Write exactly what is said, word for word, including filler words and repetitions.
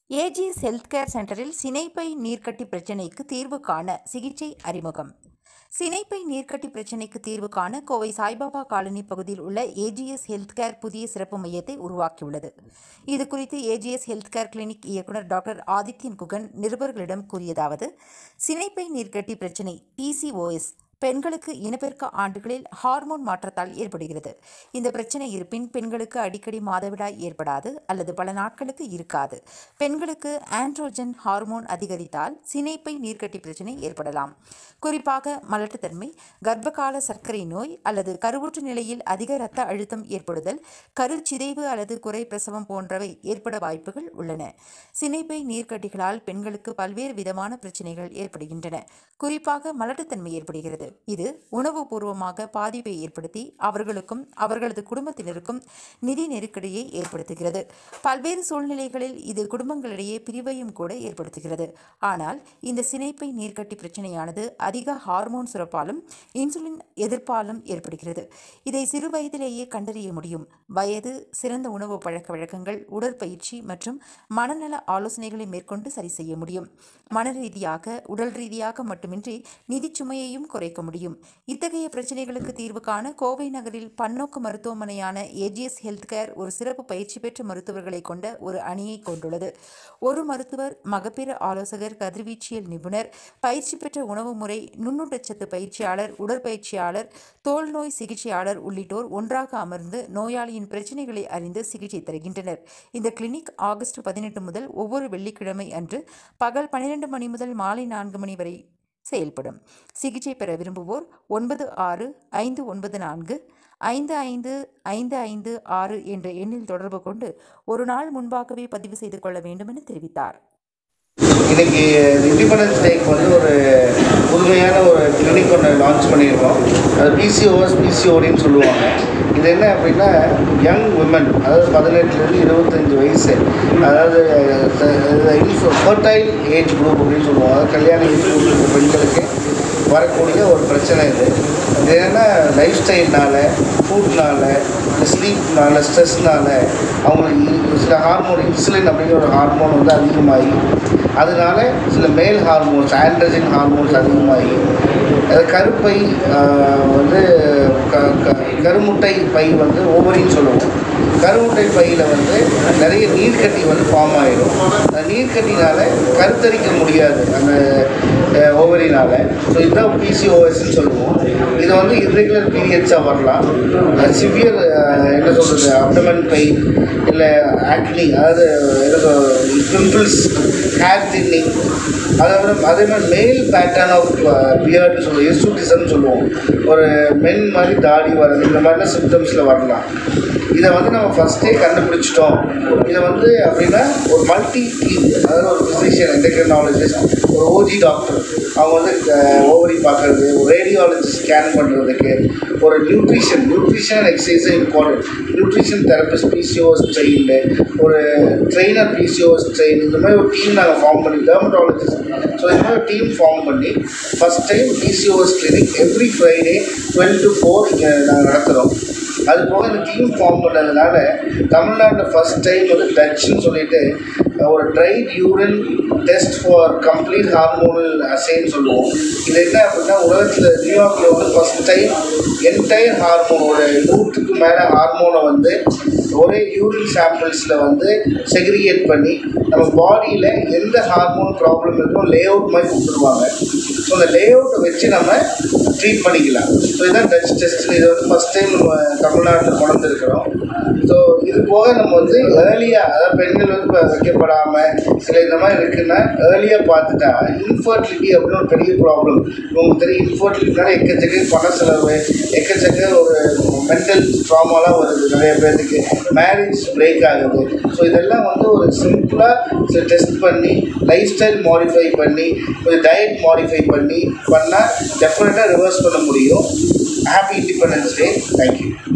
AGS health care சென்டரில் சினைப்பை நீர்க்கட்டி பிரச்சினைக்கு தீர்வு காண சிகிச்சை அறிமுகம். சினைப்பை நீர்க்கட்டி பிரச்சினைக்கு தீர்வு காண கோவை சாய்பாபா காலனி பகுதியில் உள்ள ஏஜிஎஸ் ஹெல்த் கேர் புதிய சிறப்பு மையத்தை உருவாக்கியுள்ளது. இதுகுறித்து ஏஜிஎஸ் ஹெல்த் கேர் கிளினிக் இயக்குநர் டாக்டர் ஆதித்யன் குகன் நிருபர்களிடம் கூறியதாவது: சினைப்பை நீர்க்கட்டி பிரச்சினை பிசிஓஎஸ் பெண்களுக்கு இனப்பெருக்க ஆண்டுகளில் ஹார்மோன் மாற்றத்தால் ஏற்படுகிறது. இந்த பிரச்சனை இருப்பின் பெண்களுக்கு அடிக்கடி மாதவிடாய் ஏற்படாது அல்லது பல நாட்களுக்கு இருக்காது. பெண்களுக்கு ஆண்ட்ரோஜன் ஹார்மோன் அதிகரித்தால் சினைப்பை நீர்க்கட்டி பிரச்சனை ஏற்படலாம். குறிப்பாக மலட்டுத்தன்மை, கர்ப்பகால சர்க்கரை நோய் அல்லது கருவுற்ற நிலையில் அதிக இரத்த அழுத்தம் ஏற்படுதல், கருச்சிதைவு அல்லது குறை பிரசவம் போன்றவை ஏற்பட வாய்ப்புகள் உள்ளன. சினைப்பை நீர்க்கட்டிகளால் பெண்களுக்கு பல்வேறு விதமான பிரச்சனைகள் ஏற்படுகின்றன. குறிப்பாக மலட்டுத்தன்மை ஏற்படுகிறது. இது உணவுபூர்வமாக பாதிப்பை ஏற்படுத்தி அவர்களுக்கும் அவர்களது குடும்பத்தினருக்கும் நிதி நெருக்கடியை ஏற்படுத்துகிறது. பல்வேறு சூழ்நிலைகளில் இது குடும்பங்களிடையே பிரிவையும் கூட ஏற்படுத்துகிறது. ஆனால் இந்த சினைப்பை நீர்க்கட்டி பிரச்சனையானது அதிக ஹார்மோன் சுரப்பாலும் இன்சுலின் எதிர்ப்பாலும் ஏற்படுகிறது. இதை சிறு வயதிலேயே கண்டறிய முடியும். வயது, சிறந்த உணவு பழக்க வழக்கங்கள், உடற்பயிற்சி மற்றும் மனநல ஆலோசனைகளை மேற்கொண்டு சரி செய்ய முடியும். மன ரீதியாக, உடல் ரீதியாக மட்டுமின்றி நிதி சுமையையும் குறைக்க முடியும். இத்தகைய பிரச்சனைகளுக்கு தீர்வு காண கோவை நகரில் பன்னோக்கு மருத்துவமனையான ஏஜிஎஸ் ஹெல்த் கேர் ஒரு சிறப்பு பயிற்சி பெற்ற மருத்துவர்களை கொண்ட ஒரு அணியை கொண்டுள்ளது. ஒரு மருத்துவர், மகப்பேறு ஆலோசகர், கதிர்வீச்சியல் நிபுணர், பயிற்சி பெற்ற உணவு முறை நுண்ணுடற்சத்து பயிற்சியாளர், உடற்பயிற்சியாளர், தோல் நோய் சிகிச்சையாளர் உள்ளிட்டோர் ஒன்றாக அமர்ந்து நோயாளியின் பிரச்சனைகளை அறிந்து சிகிச்சை தருகின்றனர். இந்த கிளினிக் ஆகஸ்ட் பதினெட்டு முதல் ஒவ்வொரு வெள்ளிக்கிழமை அன்று பகல் பன்னிரண்டு மணி முதல் மாலை நான்கு மணி வரை செயல்படும். சிகிச்சை பெற விரும்புவோர் ஒன்பது ஆறு ஐந்து ஒன்பது நான்கு ஐந்து ஐந்து ஐந்து ஐந்து ஆறு என்ற எண்ணில் தொடர்பு கொண்டு ஒரு நாள் முன்பாகவே பதிவு செய்து கொள்ள வேண்டும் என தெரிவித்தார். இன்றைக்கி இண்டிபெண்டன்ஸ் டேக்கு வந்து ஒரு புதுமையான ஒரு கிளினிக் ஒன்று லான்ச் பண்ணியிருக்கோம். அது பிசிஓஎஸ் பிசிஓடின்னு சொல்லுவாங்க. இது என்ன அப்படின்னா, யங் விமன், அதாவது பதினெட்டுலேருந்து இருபத்தஞ்சி வயசு, அதாவது ஃபர்டைல் ஏஜ் குரூப் அப்படின்னு சொல்லுவோம். அதாவது கல்யாண ஏஜ் குரூப் பெண்களுக்கு வரக்கூடிய ஒரு பிரச்சனை இது. இது என்னென்னா, லைஃப் ஸ்டைல்னால், ஃபுட்னால, ஸ்லீப்னால, ஸ்ட்ரெஸ்னால் அவங்களுக்கு சில ஹார்மோன், இன்சுலின் அப்படிங்கிற ஒரு ஹார்மோன் வந்து அதிகமாகி, அதனால சில மேல் ஹார்மோன்ஸ், ஆண்ட்ரோஜன் ஹார்மோன்ஸ் அதிகமாகி, அது கருப்பை வந்து க க கருமுட்டை பை வந்து ஓவரின்னு சொல்லுவோம். கருமுட்டை பையில் வந்து நிறைய நீர்க்கட்டி வந்து ஃபார்ம் ஆகிடும். அந்த நீர்க்கட்டினால் கருத்தரிக்க முடியாது அந்த ஓவரினால். ஸோ இதுதான் பிசிஓஎஸ்ன்னு சொல்லுவோம். இதை வந்து இர்ரெகுலர் பீரியட்ஸாக வரலாம். சிவியர் என்ன சொல்கிறது, அப்டமன் பெயின், இல்லை ஆக்னி, அதாவது பிம்பிள்ஸ், ஹேர் தின்னிங், அதாவது அதே மாதிரி மேல் பேட்டர்ன் ஆஃப் பியர்டு சொல்லுவோம், எஸ்யூட்டிசம்னு சொல்லுவோம். ஒரு மென் மாதிரி தாடி வர்றது, இந்த மாதிரிலாம் சிம்டம்ஸில் வரலாம். இதை வந்து நம்ம ஃபஸ்ட்டே கண்டுபிடிச்சிட்டோம். இதை வந்து அப்படின்னா ஒரு மல்டி டீம், அதாவது ஒரு ஃபிசிஷியன், எண்டோக்ரைனாலஜிஸ்ட், ஒரு ஓஜி டாக்டர், அவங்க வந்து ஓவரி பார்க்குறது, ஒரு ரேடியாலஜிஸ்ட் ஸ்கேன் பண்ணுறதுக்கு, ஒரு nutrition nutrition and exercise important, nutrition therapist, PCOS trained, ஒரு ட்ரெயினர் பிசிஓஎஸ் ட்ரெயின், இந்த மாதிரி ஒரு டீம் நாங்கள் ஃபார்ம் பண்ணி, டெர்மட்டாலஜிஸ்ட், ஸோ இந்த மாதிரி டீம் ஃபார்ம் பண்ணி first time PCOS clinic every Friday twelve to four இங்கே நாங்கள் நடத்துகிறோம். அது போக இந்த டீம் ஃபார்ம் பண்ணதுனால தமிழ்நாட்டில் ஃபஸ்ட் டைம் வந்து டச்சுன்னு சொல்லிட்டு ஒரு ட்ரைட் urine test for complete hormonal அசேன்னு சொல்லுவோம். இது என்ன அப்படின்னா, உலகத்தில் நியூயார்க்கில் வந்து ஃபஸ்ட் டைம் என்டையர் ஹார்மோனோட நூற்றுக்கு மேலே ஹார்மோனை வந்து ஒரே யூரின் சாம்பிள்ஸில் வந்து செக்ரிகேட் பண்ணி நம்ம பாடியில் எந்த ஹார்மோன் ப்ராப்ளம் இருக்கோ லே அவுட் மாதிரி கொடுத்துருவாங்க. ஸோ அந்த லே அவுட்டை வச்சு நம்ம ட்ரீட் பண்ணிக்கலாம். ஸோ இதுதான் டச் டெஸ்ட். இதை வந்து ஃபஸ்ட் டைம் நம்ம தமிழ்நாட்டில் கொண்டு இருக்கிறோம். ஸோ இது போக நம்ம வந்து ஏர்லியாக, அதாவது பெண்கள் வந்து இப்போ வைக்கப்படாமல் சில இந்த மாதிரி இருக்குன்னா ஏர்லியாக பார்த்துட்டா இன்ஃபர்டிலிட்டி அப்படின்னு ஒரு பெரிய ப்ராப்ளம். உங்களுக்கு தெரியும், இன்ஃபர்டிலிட்டினால எக்கச்சக்க பண செலவு, எக்கச்சக்க ஒரு மென்டல் ட்ராமாலாம் வருது நிறைய பேருக்கு, மேரேஜ் பிரேக் ஆகுது. ஸோ இதெல்லாம் வந்து ஒரு சிம்பிளாக சில டெஸ்ட் பண்ணி, லைஃப் ஸ்டைல் மாடிஃபை பண்ணி, ஒரு டயட் மாடிஃபை பண்ணி பண்ணால் டெஃபினட்டாக ரிவர்ஸ் பண்ண முடியும். Happy independence day. தேங்க்யூ.